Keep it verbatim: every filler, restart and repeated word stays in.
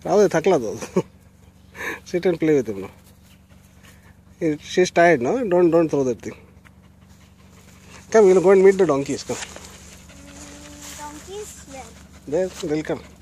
Rather thakla though. Sit and play with him now. He, she's tired now. Don't don't throw that thing. Come, we'll go and meet the donkeys. Come. Donkeys there. There, they'll come.